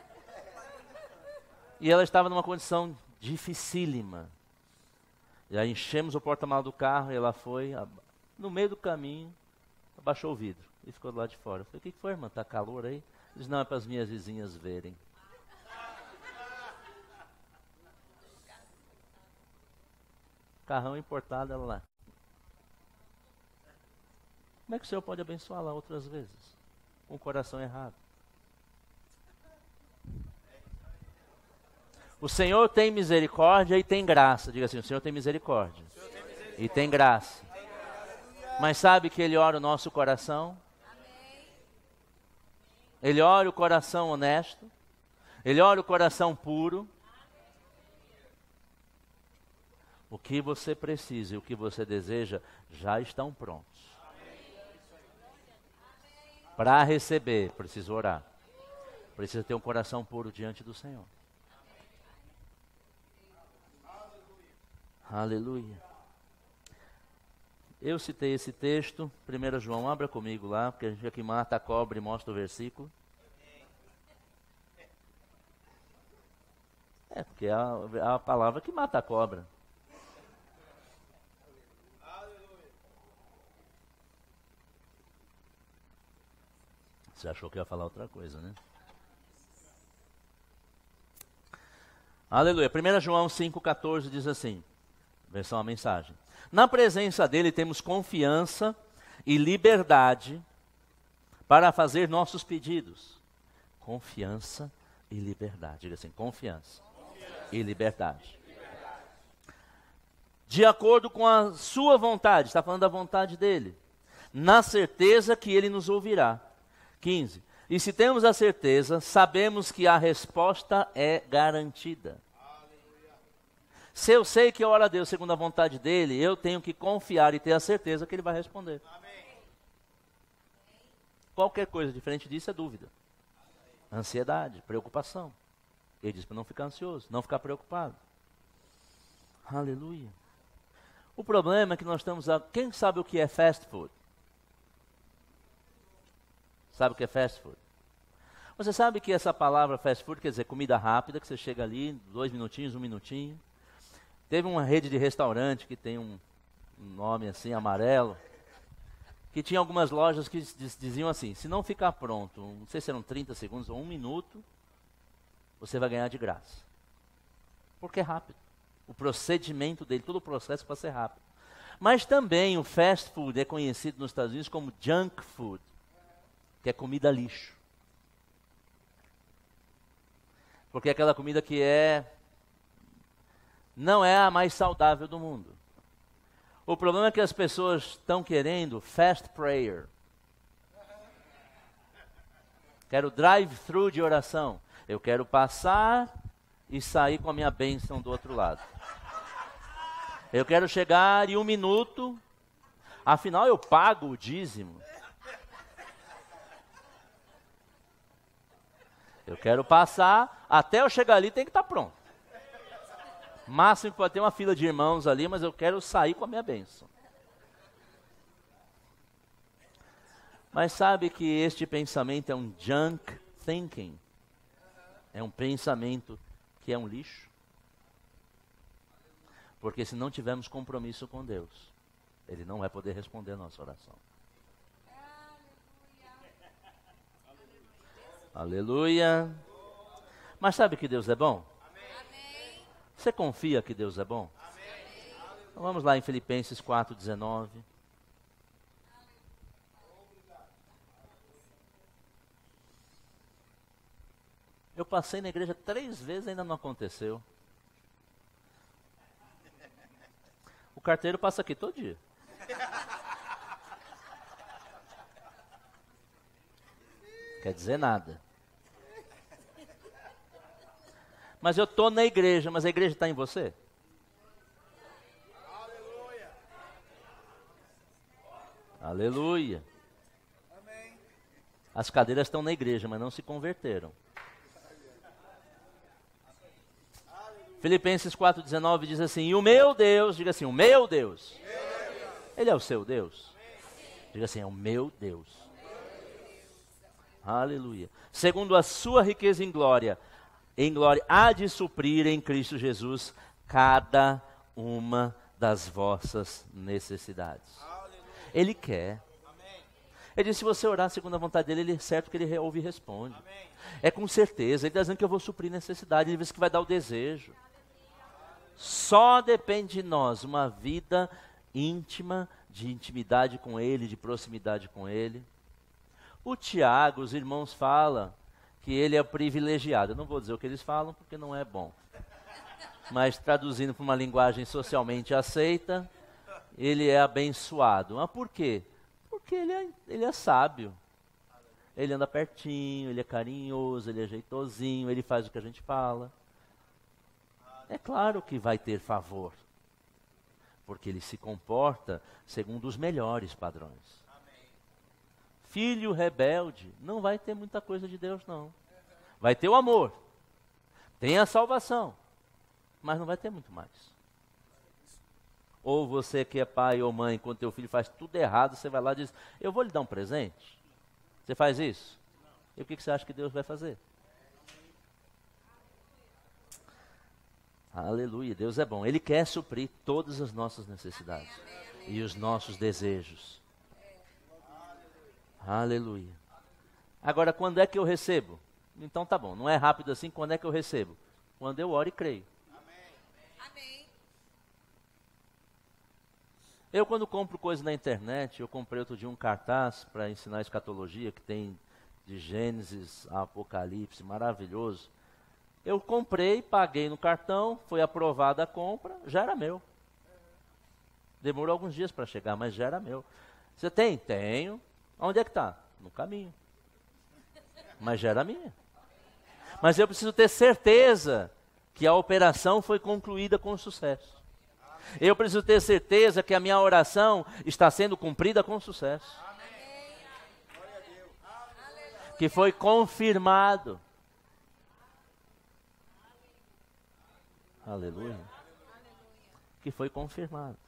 E ela estava numa condição dificílima. E aí enchemos o porta-malas do carro e ela foi, no meio do caminho, abaixou o vidro e ficou do lado de fora. Eu falei, o que foi, irmã? Tá calor aí? Diz, não, é para as minhas vizinhas verem. Carrão importado, ela lá. Como é que o Senhor pode abençoar lá outras vezes? Com o coração errado. O Senhor tem misericórdia e tem graça. Diga assim, o Senhor tem misericórdia e tem graça. Mas sabe que Ele ora o nosso coração? Ele olha o coração honesto, Ele olha o coração puro. O que você precisa e o que você deseja já estão prontos. Para receber, precisa orar. Precisa ter um coração puro diante do Senhor. Aleluia. Eu citei esse texto, 1 João, abra comigo lá, porque a gente aqui mata a cobra e mostra o versículo. Porque é a palavra que mata a cobra. Você achou que ia falar outra coisa, né? Aleluia. 1 João 5,14 diz assim, versão a mensagem. Na presença dele temos confiança e liberdade para fazer nossos pedidos. Confiança e liberdade. Diga assim, confiança e liberdade. De acordo com a sua vontade, está falando da vontade dele. Na certeza que ele nos ouvirá. 15. E se temos a certeza, sabemos que a resposta é garantida. Se eu sei que eu oro a Deus segundo a vontade dele, eu tenho que confiar e ter a certeza que ele vai responder. Qualquer coisa diferente disso é dúvida. Ansiedade, preocupação. Ele diz para não ficar ansioso, não ficar preocupado. Aleluia. O problema é que nós estamos... Quem sabe o que é fast food? Sabe o que é fast food? Você sabe que essa palavra fast food quer dizer comida rápida, que você chega ali, 2 minutinhos, 1 minutinho. Teve uma rede de restaurante que tem um nome assim, amarelo, que tinha algumas lojas que diziam assim, se não ficar pronto, não sei se eram 30 segundos ou 1 minuto, você vai ganhar de graça. Porque é rápido. O procedimento dele, todo o processo para ser rápido. Mas também o fast food é conhecido nos Estados Unidos como junk food, que é comida lixo. Porque é aquela comida que não é a mais saudável do mundo. O problema é que as pessoas estão querendo fast prayer. Quero drive-thru de oração. Eu quero passar e sair com a minha bênção do outro lado. Eu quero chegar em 1 minuto, afinal eu pago o dízimo. Eu quero passar, até eu chegar ali tem que estar pronto. Máximo que pode ter uma fila de irmãos ali, mas eu quero sair com a minha bênção. Mas sabe que este pensamento é um junk thinking? É um pensamento que é um lixo? Porque se não tivermos compromisso com Deus, Ele não vai poder responder a nossa oração. Aleluia. Mas sabe que Deus é bom? Amém. Você confia que Deus é bom? Amém. Então vamos lá em Filipenses 4,19. Eu passei na igreja 3 vezes e ainda não aconteceu. O carteiro passa aqui todo dia. Quer dizer nada. Mas eu estou na igreja, mas a igreja está em você? Aleluia. Aleluia. As cadeiras estão na igreja, mas não se converteram. Filipenses 4,19 diz assim, e o meu Deus, diga assim, o meu Deus. Ele é o seu Deus? Diga assim, é o meu Deus. Aleluia. Segundo a sua riqueza em glória há de suprir em Cristo Jesus cada uma das vossas necessidades. Ele quer. Ele diz, se você orar segundo a vontade dele, ele é certo que ele ouve e responde. É com certeza. Ele está dizendo que eu vou suprir necessidade. Ele diz que vai dar o desejo. Só depende de nós uma vida íntima, de intimidade com ele, de proximidade com ele. O Tiago, os irmãos falam que ele é privilegiado. Eu não vou dizer o que eles falam porque não é bom. mas traduzindo para uma linguagem socialmente aceita, ele é abençoado. Mas por quê? Porque ele é sábio. Ele anda pertinho, ele é carinhoso, ele é jeitosinho, ele faz o que a gente fala. É claro que vai ter favor, porque ele se comporta segundo os melhores padrões. Filho rebelde não vai ter muita coisa de Deus, não. Vai ter o amor, tem a salvação, mas não vai ter muito mais. Ou você que é pai ou mãe, quando teu filho faz tudo errado, você vai lá e diz, eu vou lhe dar um presente. Você faz isso? E o que você acha que Deus vai fazer? Aleluia, Deus é bom. Ele quer suprir todas as nossas necessidades e os nossos desejos. Aleluia. Agora, quando é que eu recebo? Então tá bom, não é rápido assim. Quando é que eu recebo? Quando eu oro e creio. Amém. Eu, quando compro coisa na internet, eu comprei outro dia um cartaz para ensinar escatologia, que tem de Gênesis a Apocalipse, maravilhoso. Eu comprei, paguei no cartão, foi aprovada a compra, já era meu. Demorou alguns dias para chegar, mas já era meu. Você tem? Tenho. Onde é que está? No caminho. Mas já era minha. Mas eu preciso ter certeza que a operação foi concluída com sucesso. Eu preciso ter certeza que a minha oração está sendo cumprida com sucesso. Que foi confirmado. Aleluia. Que foi confirmado.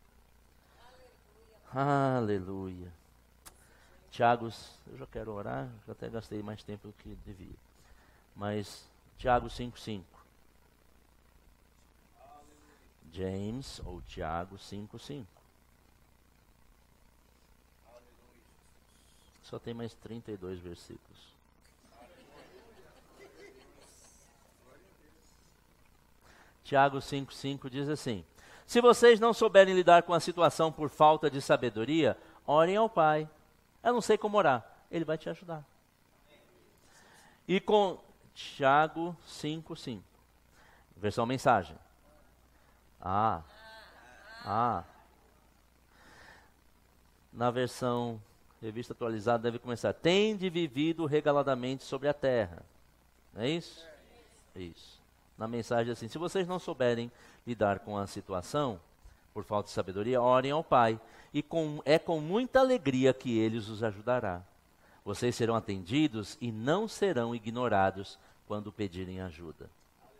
Aleluia. Tiago, eu já quero orar, já até gastei mais tempo do que devia. Mas, Tiago 5:5. James, ou Tiago 5:5. Só tem mais 32 versículos. Tiago 5:5 diz assim: se vocês não souberem lidar com a situação por falta de sabedoria, orem ao Pai. Eu não sei como orar, Ele vai te ajudar. E com Tiago 5:5, versão mensagem. Na versão revista atualizada deve começar: tende vivido regaladamente sobre a terra. Não é isso? Isso. Na mensagem assim: se vocês não souberem lidar com a situação por falta de sabedoria, orem ao Pai, e é com muita alegria que Ele os ajudará. Vocês serão atendidos e não serão ignorados quando pedirem ajuda.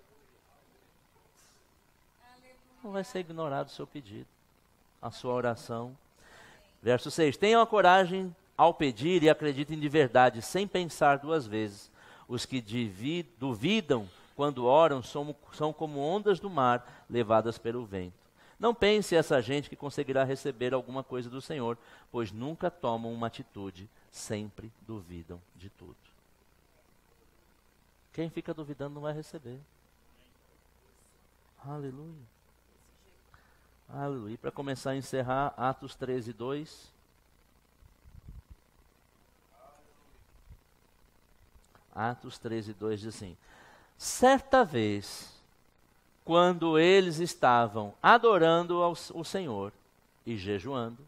Não vai ser ignorado o seu pedido, a sua oração. Verso 6: tenham a coragem ao pedir e acreditem de verdade, sem pensar duas vezes. Os que duvidam quando oram são como ondas do mar levadas pelo vento. Não pense essa gente que conseguirá receber alguma coisa do Senhor, pois nunca tomam uma atitude, sempre duvidam de tudo. Quem fica duvidando não vai receber. Aleluia. Aleluia. Para começar a encerrar, Atos 13:2. Atos 13:2 diz assim: certa vez, quando eles estavam adorando o Senhor e jejuando,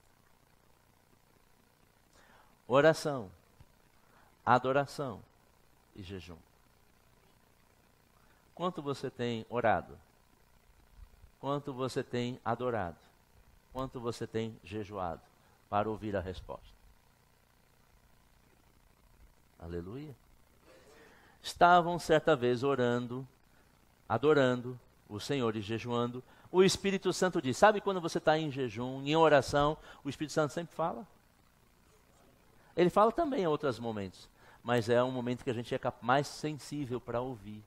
oração, adoração e jejum. Quanto você tem orado? Quanto você tem adorado? Quanto você tem jejuado para ouvir a resposta? Aleluia. Estavam certa vez orando, adorando o Senhor e jejuando. O Espírito Santo diz: sabe quando você está em jejum, em oração, o Espírito Santo sempre fala? Ele fala também em outros momentos, mas é um momento que a gente é mais sensível para ouvir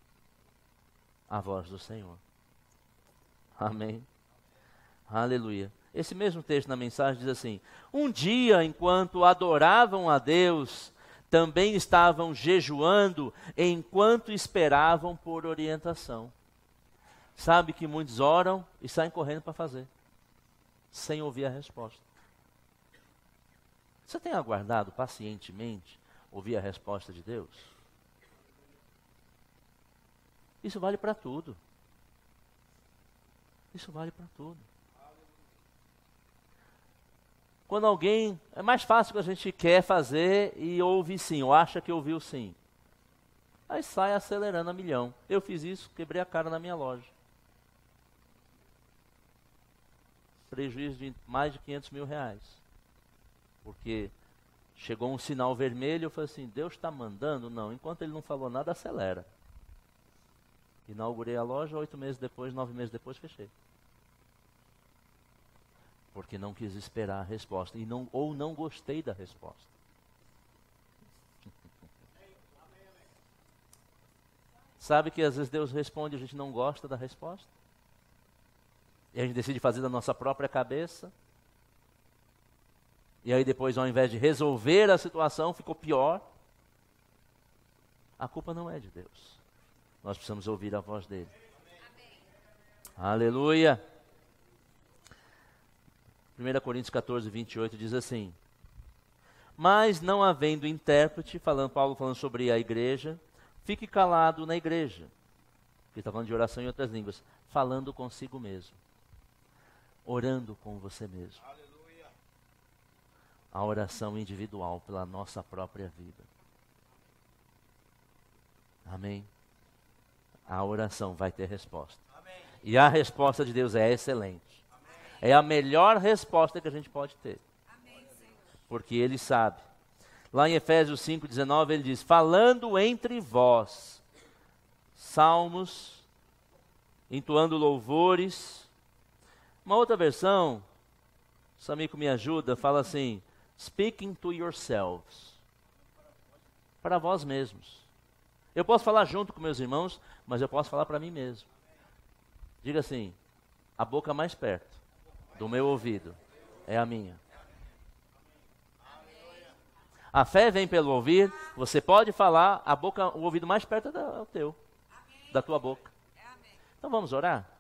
a voz do Senhor. Amém. Aleluia. Esse mesmo texto na mensagem diz assim: um dia, enquanto adoravam a Deus, também estavam jejuando enquanto esperavam por orientação. Sabe que muitos oram e saem correndo para fazer, sem ouvir a resposta. Você tem aguardado pacientemente ouvir a resposta de Deus? Isso vale para tudo. Isso vale para tudo. Quando alguém... É mais fácil que a gente quer fazer e ouve sim, ou acha que ouviu sim. Aí sai acelerando a milhão. Eu fiz isso, quebrei a cara na minha loja. Prejuízo de mais de 500 mil reais. Porque chegou um sinal vermelho, eu falei assim, Deus está mandando? Não, enquanto ele não falou nada, acelera. Inaugurei a loja, 8 meses depois, 9 meses depois, fechei. Porque não quis esperar a resposta, ou não gostei da resposta. Sabe que às vezes Deus responde e a gente não gosta da resposta? E a gente decide fazer da nossa própria cabeça. E aí depois, ao invés de resolver a situação, ficou pior. A culpa não é de Deus. Nós precisamos ouvir a voz dele. Amém. Aleluia. 1 Coríntios 14, 28 diz assim: mas não havendo intérprete, Paulo falando sobre a igreja, fique calado na igreja. Ele está falando de oração em outras línguas. Falando consigo mesmo. Orando com você mesmo. Aleluia. A oração individual pela nossa própria vida. Amém? A oração vai ter resposta. Amém. E a resposta de Deus é excelente. Amém. É a melhor resposta que a gente pode ter. Amém, Senhor. Porque Ele sabe. Lá em Efésios 5,19 ele diz, falando entre vós, salmos, entoando louvores. Uma outra versão, Samico me ajuda, fala assim, speaking to yourselves. Para vós mesmos. Eu posso falar junto com meus irmãos, mas eu posso falar para mim mesmo. Diga assim, a boca mais perto do meu ouvido é a minha. A fé vem pelo ouvir, você pode falar, o ouvido mais perto é o teu, da tua boca. Então vamos orar?